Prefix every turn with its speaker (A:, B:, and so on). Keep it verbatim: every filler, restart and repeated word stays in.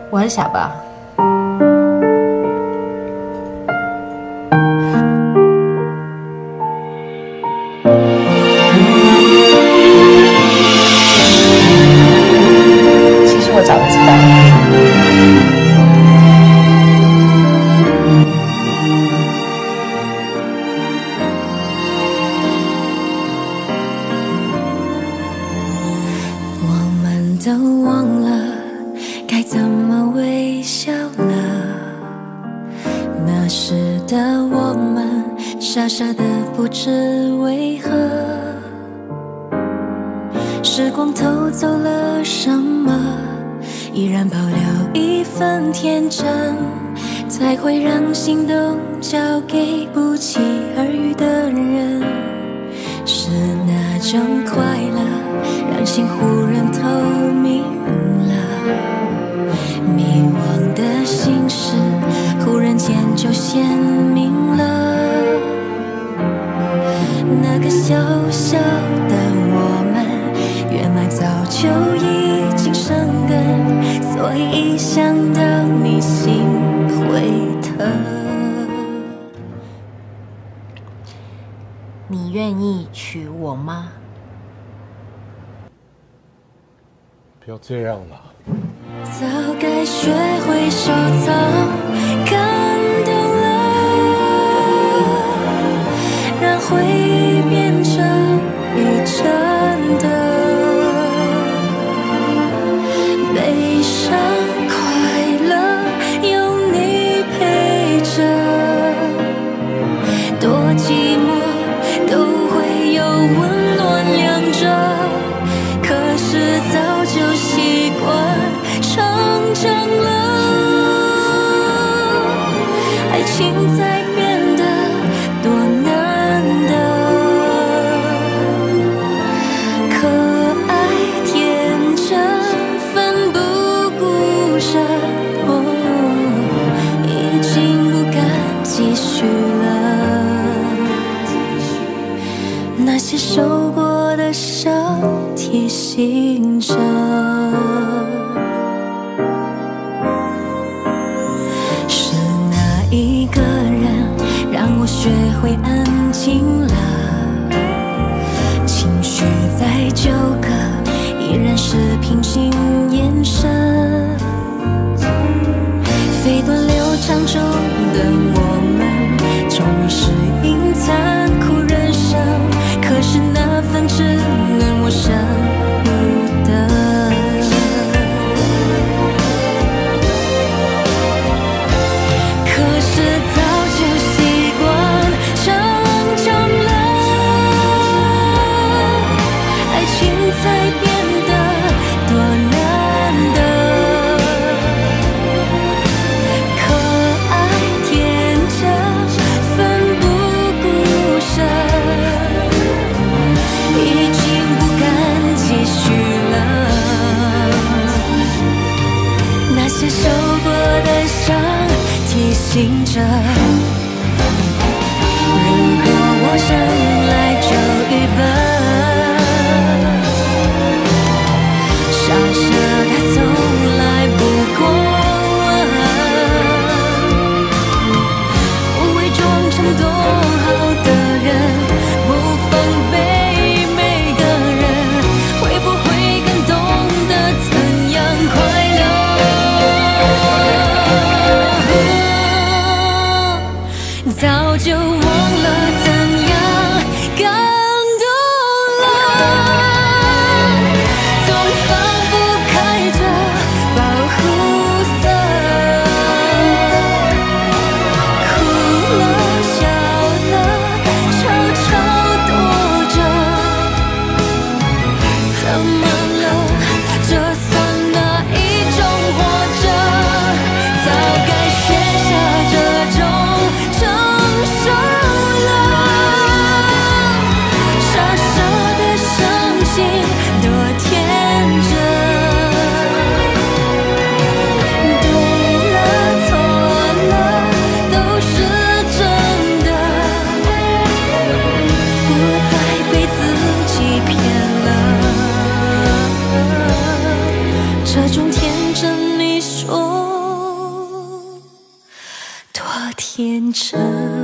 A: 我很傻吧？其实我早就知道了。
B: 我们都忘了该怎么微笑了，那时的我们傻傻的不知为何，时光偷走了什么，依然保留一份天真，才会让心动交给不期而遇的人，是那种快乐让心忽然透明了，迷惘的心事忽然间就鲜明了。那个小小的我们，原来早就已经生根，所以一想到你心会疼。
A: 你愿意娶我吗？
C: 不要这样了。
B: 早该学会收藏，感动了，让回忆变成一真的悲伤快乐，有你陪着，多寂寞都会有温暖亮着，可是早就习惯成长了，爱情才变得多难得，可爱天真奋不顾身，哦，已经不敢继续了，那些受过的伤提醒着，是哪一个人让我学会安静了，情绪再纠葛依然是平静眼神，飞短流长中的我们终于适应残酷人生，可是那份稚嫩我舍不得，可是早就习惯成长了，爱情才变得多难得，可爱天真奋不顾身，已经不敢继续了，那些受过的伤提醒着，如果我生来就愚笨，傻傻的从来不过问，无伪装成多好的人，不防备每个人，会不会更懂得怎样快乐，早就忘了怎样感动了，总放不开这保护色，哭了笑了悄悄躲着，怎么了？这算哪一种活着？早该学下这种承受了，傻傻的伤心多天真，对了错了都是真的，不再被自己骗了，这种天真你说清澈。